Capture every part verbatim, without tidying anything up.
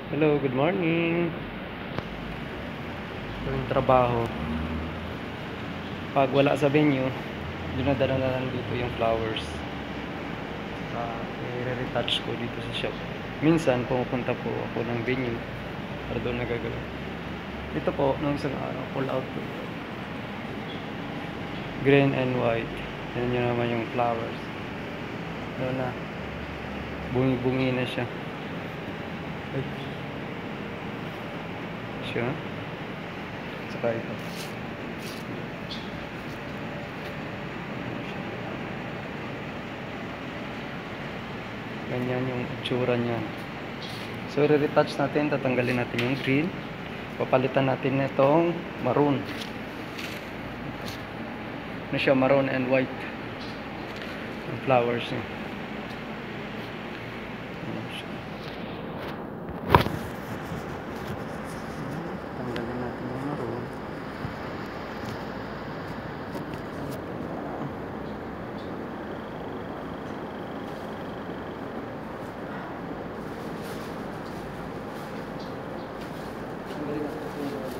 Hello, good morning. Ito yung trabaho. Pag wala sa venue, dinadala na lang dito yung flowers. Uh, i-retouch ko dito sa shop. Minsan, pumupunta po ako ng venue para doon nagagawin. Ito po, nung isang araw, pull out po. Green and white. Yan yun naman yung flowers. Ano na, bungi-bungi na siya. Ay. Siya. Saka ito. Ganyan yung itsura niyan. So, i-retouch natin. Tatanggalin natin yung green. Papalitan natin itong maroon. Ano siya? Maroon and white. Yung flowers niya. Tanggalin natin yung maroon. Tanggalin natin yung maroon.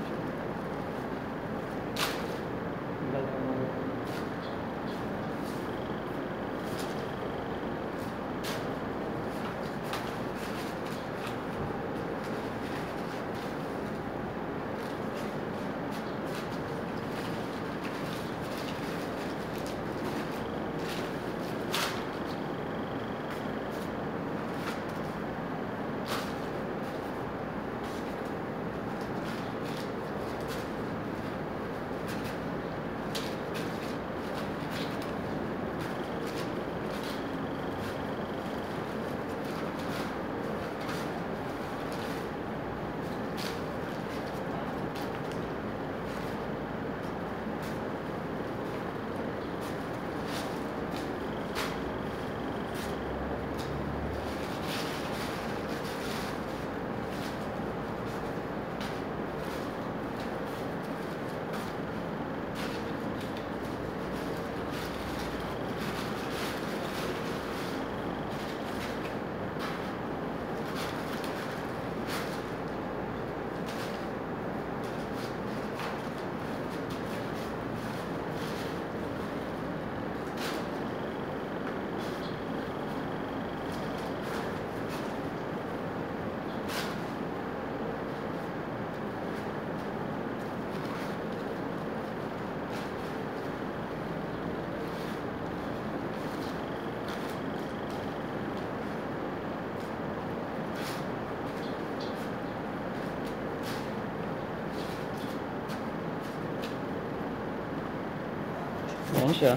Ayan siya.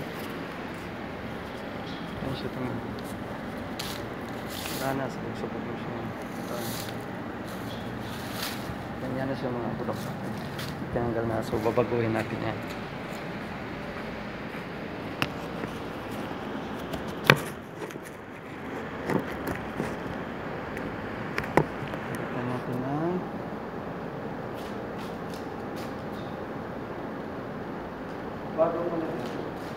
Ayan siya ito. Wala na. Sabog mo siya. Ganyan na siya mga bulok. Tinanggal na. So, babaguhin natin yan. Pagkatan natin ang bago mo na ito.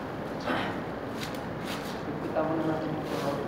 Kita mo na natin yung floral.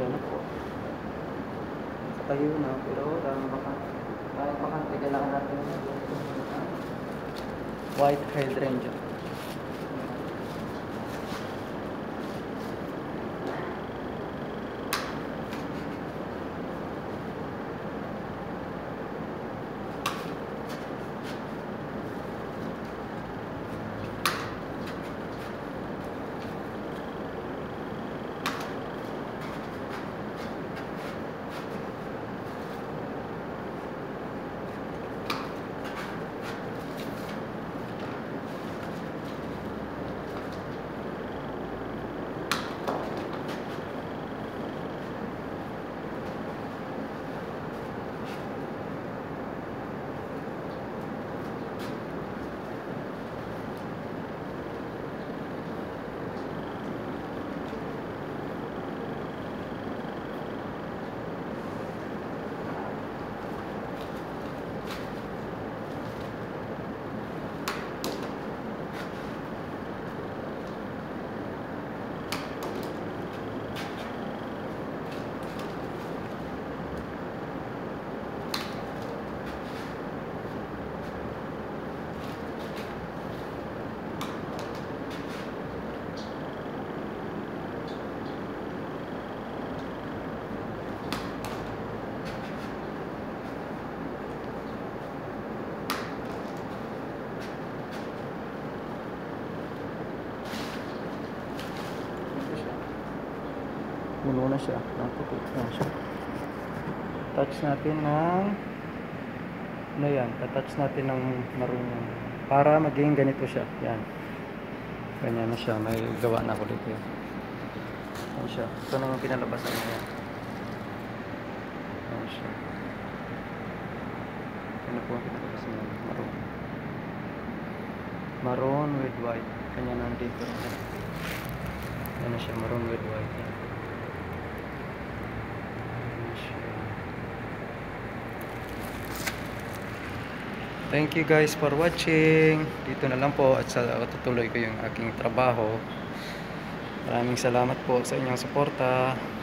na po. Sa tayo na, pero um, baka, kahit bakante, kailangan natin white hydrangea. Puno na siya. Naputi na siya. Touch natin ng ano yan. Touch natin ng maroon yan. Para maging ganito siya. Yan. Ganyan na siya. May gawa na ako dito. Yan siya. Ito na yung pinalabasan niya. Yan siya. Ano po ang pinalabasan niya? Maroon. Maroon with white. Ganyan na dito. Yan na siya. Maroon with white. Yan. Thank you guys for watching. Dito na lang po at sa tutuloy ko yung aking trabaho. Maraming salamat po sa inyong suporta.